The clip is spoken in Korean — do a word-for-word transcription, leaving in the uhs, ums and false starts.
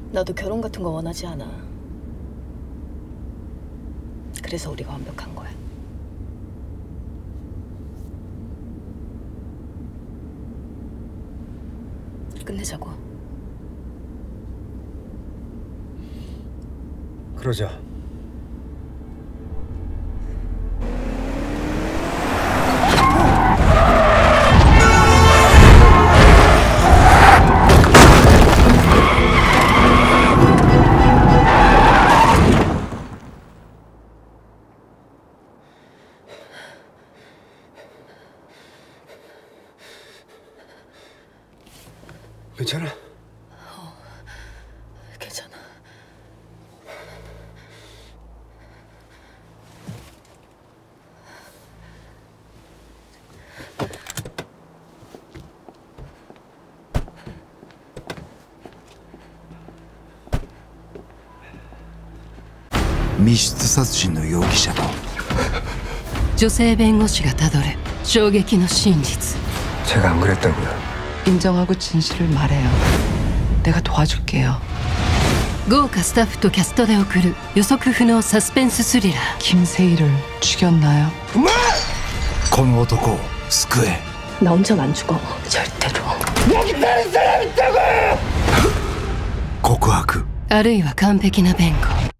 나도 결혼 같은 거 원하지 않아. 그래서 우리가 완벽한 거야. 끝내자고. 그러자. 괜찮아? 어, 괜찮아. 密室殺人の容疑者と女性弁護士がたどる衝撃の真実. 제가 안 그랬다고요. 인정하고 진실을 말해요. 내가 도와줄게요. 豪華スタッフとキャストで送る予測不能サスペンススリラー. 김세희를 죽였나요? この男を救え. 나 혼자는 안 죽어. 절대로. 여기 다른 사람 있다고! 告白. あるいは完璧な弁護.